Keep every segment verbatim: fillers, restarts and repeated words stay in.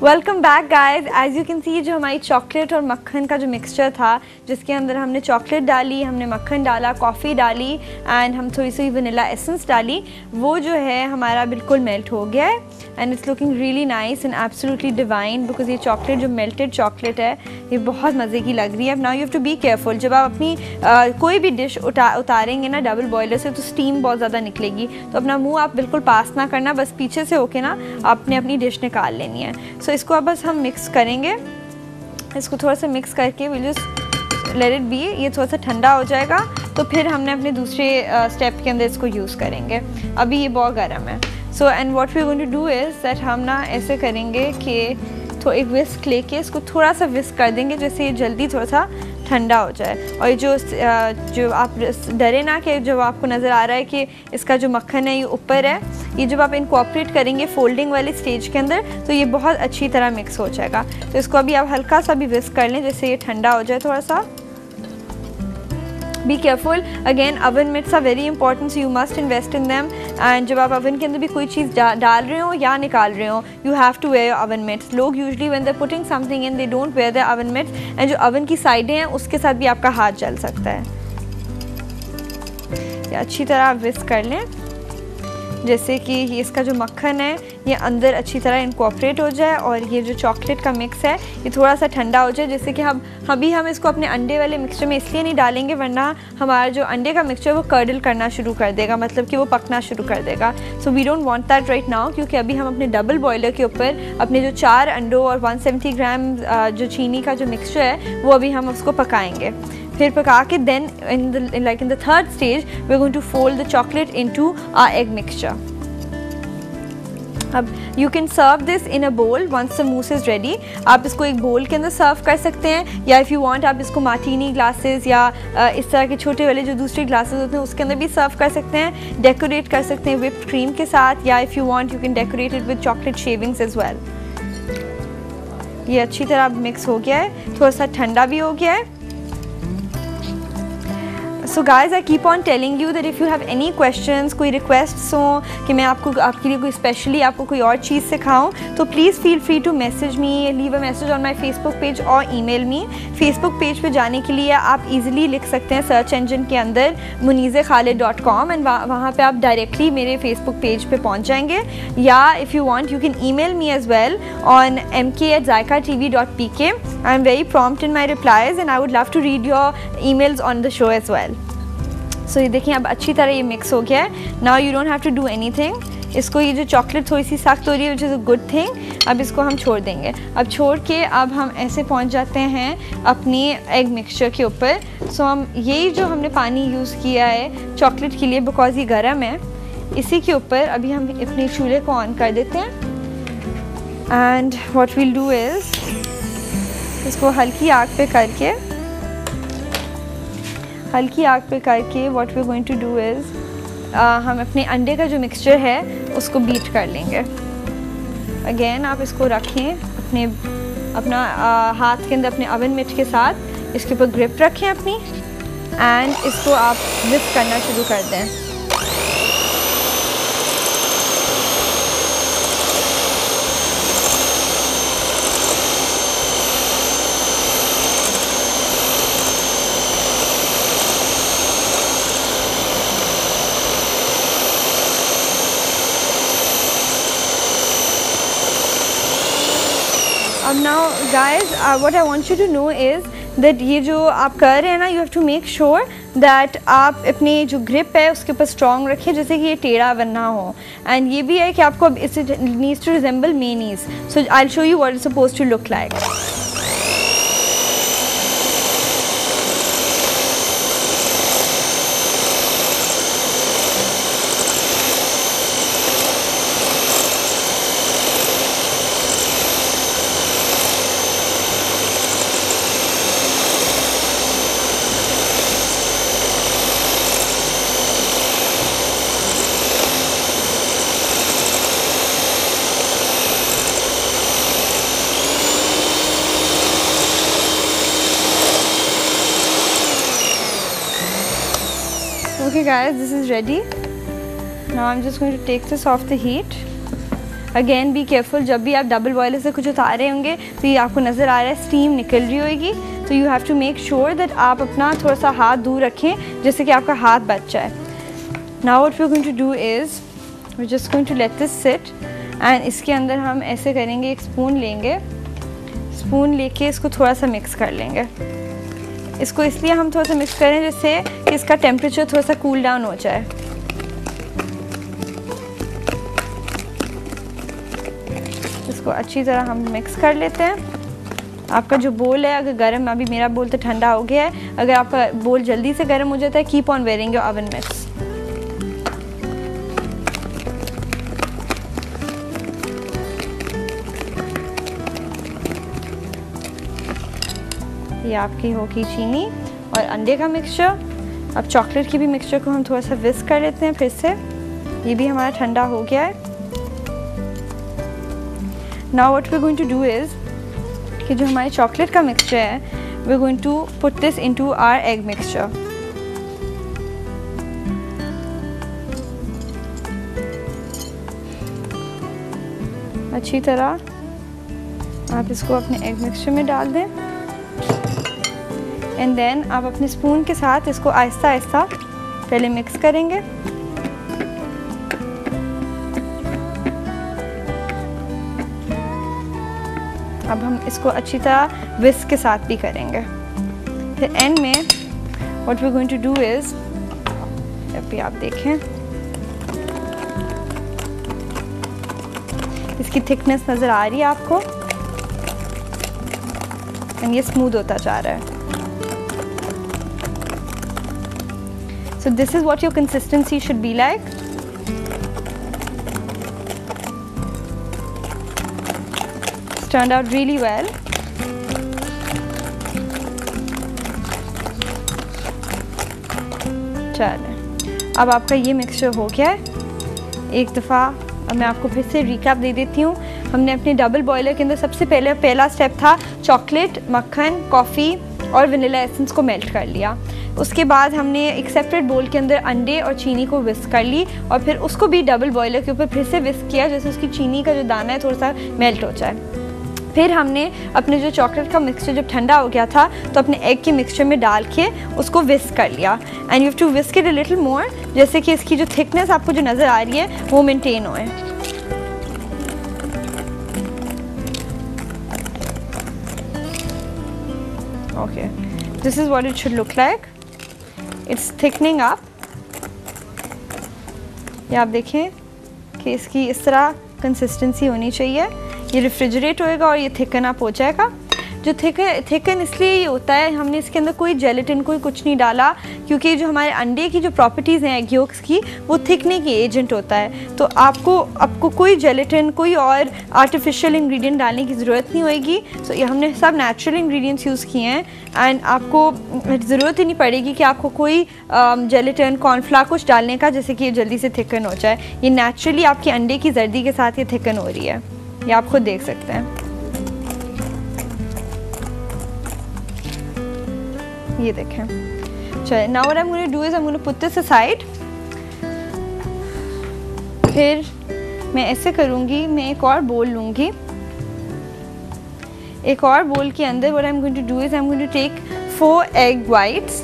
Welcome back guys. As you can see जो हमारी chocolate और मक्खन का जो मिक्सचर था, जिसके अंदर हमने चॉकलेट डाली, हमने मक्खन डाला, कॉफ़ी डाली एंड हम थोड़ी सी वनीला एसेंस डाली, वो जो है हमारा बिल्कुल मेल्ट हो गया है and it's looking really nice and absolutely divine because ये चॉकलेट जो मेल्टेड चॉकलेट है ये बहुत मज़े की लग रही है। Now you have to be careful, जब आप अपनी आ, कोई भी डिश उता उतारेंगे ना डबल बॉयलर से तो स्टीम बहुत ज़्यादा निकलेगी, तो अपना मुँह आप बिल्कुल पास ना करना, बस पीछे से होके ना आपने अपनी डिश निकाल लेनी है। सो so, इसको अब बस हम मिक्स करेंगे, इसको थोड़ा सा मिक्स करके will just let it be, ये थोड़ा सा ठंडा हो जाएगा तो फिर हमने अपने दूसरे स्टेप uh, के अंदर इसको यूज़ करेंगे। अभी ये बहुत गर्म है। So and what we are going to do is that हम ना ऐसे करेंगे कि तो एक विस्क लेके इसको थोड़ा सा विस्क कर देंगे जैसे ये जल्दी थोड़ा सा ठंडा हो जाए। और ये जो जो आप डरे ना कि जब आपको नज़र आ रहा है कि इसका जो मक्खन है ये ऊपर है, ये जब आप इनकॉर्पोरेट करेंगे फोल्डिंग वाली स्टेज के अंदर तो ये बहुत अच्छी तरह मिक्स हो जाएगा। तो इसको अभी आप हल्का सा भी विस्क कर लें जैसे ये ठंडा हो जाए थोड़ा सा। Be careful, again oven mitts are very important, so you must invest in them. And जब आप अवन के अंदर भी कोई चीज़ डाल रहे हो या निकाल रहे हो, you have to wear your oven mitts. लोग usually when they are putting something in they don't wear the oven mitts, and जो अवन की साइडें हैं उसके साथ भी आपका हाथ जल सकता है। ये अच्छी तरह आप विस्क कर लें जैसे कि ये इसका जो मक्खन है ये अंदर अच्छी तरह इनकॉर्पोरेट हो जाए और ये जो चॉकलेट का मिक्स है ये थोड़ा सा ठंडा हो जाए। जैसे कि हम अभी हम इसको अपने अंडे वाले मिक्सचर में इसलिए नहीं डालेंगे वरना हमारा जो अंडे का मिक्सचर वो कर्डल करना शुरू कर देगा, मतलब कि वो पकना शुरू कर देगा। So we don't want that right now, क्योंकि अभी हम अपने डबल बॉयलर के ऊपर अपने जो चार अंडों और एक सौ सत्तर ग्राम जो चीनी का जो मिक्सचर है वो अभी हम उसको पकाएंगे। फिर पका के then in the like in the third stage we are going to fold the chocolate into our egg mixture. अब you can serve this in a bowl once the mousse is ready. आप इसको एक बोल के अंदर सर्व कर सकते हैं या इफ़ यू वांट आप इसको मार्टीनी ग्लासेस या इस तरह के छोटे वाले जो दूसरे ग्लासेस होते हैं उसके अंदर भी सर्व कर सकते हैं। डेकोरेट कर सकते हैं व्हिप्ड क्रीम के साथ या if you want you can decorate it with chocolate shavings as well. ये अच्छी तरह मिक्स हो गया है, थोड़ा सा ठंडा भी हो गया है। So guys I keep on telling you that if you have any questions, कोई रिक्वेस्ट्स हों कि मैं आपको आपके लिए कोई स्पेशली आपको कोई और चीज़ सिखाऊं, तो please feel free to message me, leave a message on my Facebook page और ईमेल मी। फेसबुक पेज पे जाने के लिए आप इजीली लिख सकते हैं सर्च इंजन के अंदर Munizeh Khalid dot com and वहाँ पे आप डायरेक्टली मेरे फेसबुक पेज पे पहुँच जाएंगे। या if you want you can email me as well on M K at Zaika T V dot P K. I am very prompt in my replies and I would love to read your emails on the show as well. So ये देखिए अब अच्छी तरह ये mix हो गया है। Now you don't have to do anything. इसको ये जो चॉकलेट थोड़ी सी सख्त हो रही है which is a good thing. अब इसको हम छोड़ देंगे। अब छोड़ के अब हम ऐसे पहुंच जाते हैं अपनी एग मिक्सचर के ऊपर। सो हम यही जो हमने पानी यूज़ किया है चॉकलेट के लिए बिकॉज ये गर्म है, इसी के ऊपर अभी हम अपने चूल्हे को ऑन कर देते हैं and what we'll do is इसको हल्की आग पे करके हल्की आग पे करके what we are going to do is हम अपने अंडे का जो मिक्सचर है उसको बीट कर लेंगे। अगेन आप इसको रखें अपने अपना uh, हाथ के अंदर अपने अवन मिट के साथ, इसके ऊपर ग्रिप रखें अपनी एंड इसको आप विस्क करना शुरू कर दें। अब now guys what I want you to know is that ये जो आप कर रहे हैं ना, you have to make sure that आप अपनी जो ग्रिप है उसके ऊपर स्ट्रॉन्ग रखें जैसे कि ये टेढ़ा बनना हो। एंड ये भी है कि आपको अब इसे नीड्स टू रिजेंबल मेनीज। So I will show you what is supposed to look like. Okay guys, this is ready. Now I'm just going to take this off the heat again be careful, जब भी आप double boiler से कुछ उतार रहे होंगे तो ये आपको नज़र आ रहा है स्टीम निकल रही होगी, तो you have to make sure that आप अपना थोड़ा सा हाथ दूर रखें जिससे कि आपका हाथ बच जाए। Now what we are going to do is we just going to let this sit and इसके अंदर हम ऐसे करेंगे, एक स्पून लेंगे, स्पून लेके इसको थोड़ा सा मिक्स कर लेंगे। इसको इसलिए हम थोड़ा सा मिक्स करें जिससे कि इसका टेम्परेचर थोड़ा सा कूल डाउन हो जाए। इसको अच्छी तरह हम मिक्स कर लेते हैं। आपका जो बोल है अगर गर्म, अभी मेरा बोल तो ठंडा हो गया है, अगर आपका बोल जल्दी से गर्म हो जाता है keep on wearing your oven mitts. ये आपकी होगी चीनी और अंडे का मिक्सचर। अब चॉकलेट की भी मिक्सचर को हम थोड़ा सा विस्क कर लेते हैं फिर से, ये भी हमारा ठंडा हो गया है। Now what we are going to do is कि जो हमारे चॉकलेट का मिक्सचर है we are going to put this into our egg mixture. अच्छी तरह आप इसको अपने एग मिक्सचर में डाल दें एंड देन आप अपने स्पून के साथ इसको आहिस्ता आहिस्ता पहले मिक्स करेंगे। अब हम इसको अच्छी तरह विस्क के साथ भी करेंगे। फिर एंड में what we are going to do is, अभी आप देखें इसकी थिकनेस नज़र आ रही है आपको एंड ये स्मूथ होता जा रहा है। So this is what your consistency should be like. It's turned out really well. चलें, अब आपका ये मिक्सचर हो गया है। एक दफ़ा अब मैं आपको फिर से रिकैप दे देती हूँ। हमने अपने डबल बॉयलर के अंदर सबसे पहले पहला स्टेप था चॉकलेट, मक्खन, कॉफ़ी और वनीला एसेंस को मेल्ट कर लिया। उसके बाद हमने एक सेपरेट बोल के अंदर अंडे और चीनी को विस्क कर ली और फिर उसको भी डबल बॉयलर के ऊपर फिर से विस्क किया जैसे उसकी चीनी का जो दाना है थोड़ा सा मेल्ट हो जाए। फिर हमने अपने जो चॉकलेट का मिक्सचर जब ठंडा हो गया था तो अपने एग के मिक्सचर में डाल के उसको विस्क कर लिया and you have to whisk it a little more जैसे कि इसकी जो थिकनेस आपको जो नज़र आ रही है वो मेंटेन होए। Okay, this is what it should look like. It's thickening up. ये आप देखें कि इसकी इस तरह कंसिस्टेंसी होनी चाहिए। ये रेफ्रिजरेट होएगा और ये थिकन अप हो जाएगा। जो थिकन थिकन इसलिए ये होता है, हमने इसके अंदर कोई जेलेटिन कोई कुछ नहीं डाला क्योंकि जो हमारे अंडे की जो प्रॉपर्टीज़ हैं एग योक्स की वो थिकने की एजेंट होता है। तो आपको आपको कोई जेलेटिन कोई और आर्टिफिशियल इंग्रेडिएंट डालने की ज़रूरत नहीं होएगी। सो ये हमने सब नेचुरल इंग्रेडिएंट्स यूज़ किए हैं एंड आपको ज़रूरत ही नहीं पड़ेगी कि आपको कोई जेलेटिन कॉर्नफ्लावर कुछ डालने का जिससे कि ये जल्दी से थिकन हो जाए। ये नेचुरली आपके अंडे की जर्दी के साथ ये थिकन हो रही है, ये आप खुद देख सकते हैं। ये देखें। चलिए, now what I am going to do is I am going to put this aside. फिर मैं ऐसे करूँगी, मैं एक और बोल लूँगी। एक और बोल के अंदर what I am going to do is I am going to take four egg whites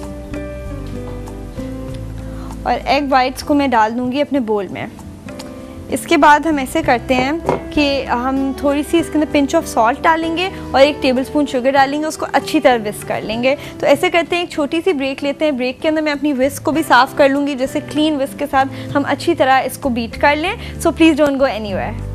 और एग वाइट्स को मैं डाल दूँगी अपने बोल में। इसके बाद हम ऐसे करते हैं कि हम थोड़ी सी इसके अंदर पिंच ऑफ सॉल्ट डालेंगे और एक टेबलस्पून शुगर डालेंगे, उसको अच्छी तरह विस्क कर लेंगे। तो ऐसे करते हैं, एक छोटी सी ब्रेक लेते हैं। ब्रेक के अंदर मैं अपनी विस्क को भी साफ़ कर लूँगी जैसे क्लीन विस्क के साथ हम अच्छी तरह इसको बीट कर लें। So please don't go anywhere.